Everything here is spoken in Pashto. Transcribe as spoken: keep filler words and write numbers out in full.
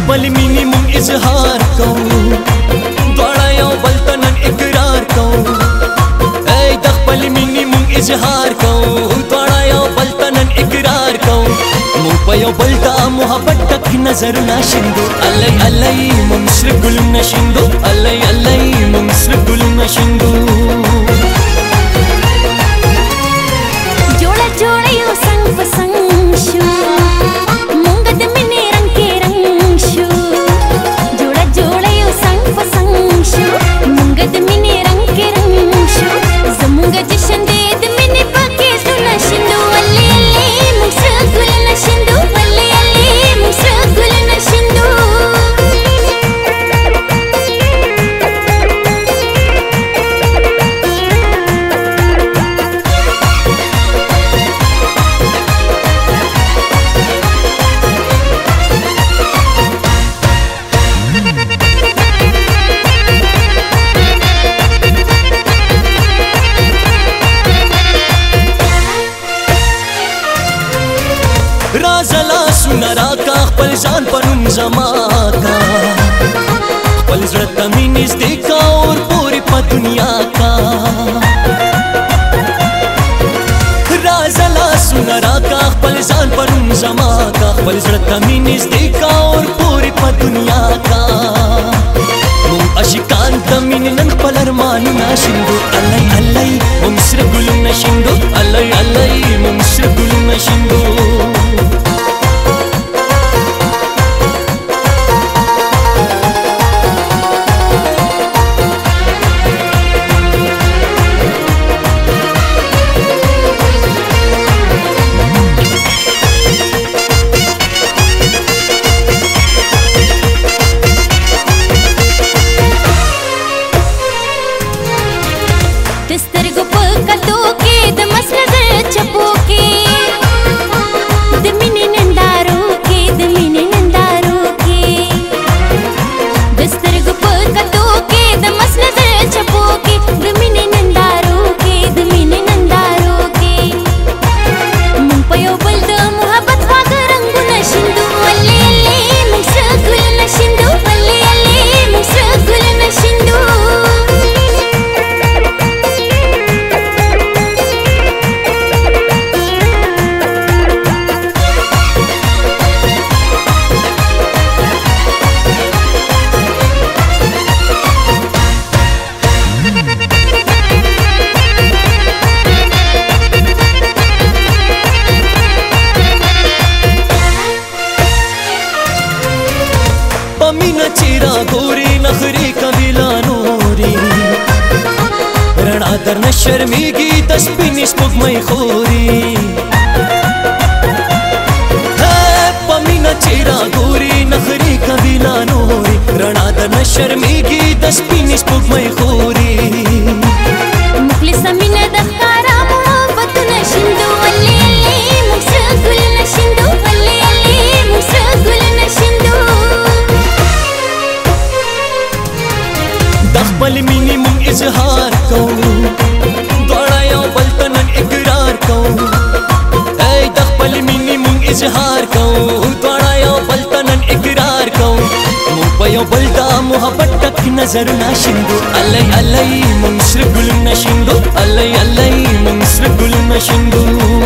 خپل مینې مونږ اظهار کوو دواړه یو بل ته نن اقرار کوو ای د خپل مینې مونږ اظهار کوو دواړه یو بل ته نن اقرار کوو مونږ په یو بل ته محبت ټک نظرونه شیندو الی الی مونږ سره ګلونه شیندو الی الی مونږ سره ګلونه شیندو جوړه جوړه یو څنګ په څنګ شو مونږ د مینې رنګ کې رنګ شو جوړه جوړه یو څنګ په څنګ شو مونږ د مینې رنګ کې رنګ شو زمونږ جشن دې د مینې پکې زړه شیندو الی الی مونږ سره ګلونه شیندو الی الی مونږ سره ګلونه شیندو رازلا سنرا کا خپل ځان په نوم زما کا خپل زړه ته مې نږدې کا اور پورې په دنیا کا رازلا سنرا کا خپل ځان په نوم زما کا خپل زړه ته مې نږدې کا اور پورې په دنیا کا مونږ عاشقان د مینې نن خپل ارمانونه شیندو الی الی مونږ سره ګلونه شیندو الی الی مونږ سره ګلونه شیندو شرمیږي د سپینې سپوږمۍ خوري په مینه چې راګوري نخرې کوي لا نورې رڼا درنه شرمیږي د سپینې سپوږمۍ خوري مخلصه مینه د ښکارا محبتونه شیندو الی الی موږ سره ګلونه شیندو الی الی موږ سره ګلونه شیندو د خپل مینې مونږ اظهار کوو دواړه یو بل ته نن اقرار کوو ای د خپل مینې مونږ اظهار کوو دواړه یو بل ته نن اقرار کوو مونږ په یو بل ته محبت ټک نظرونه شیندو الی الی مونږ سره ګلونه شیندو الی الی مونږ سره ګلونه شیندو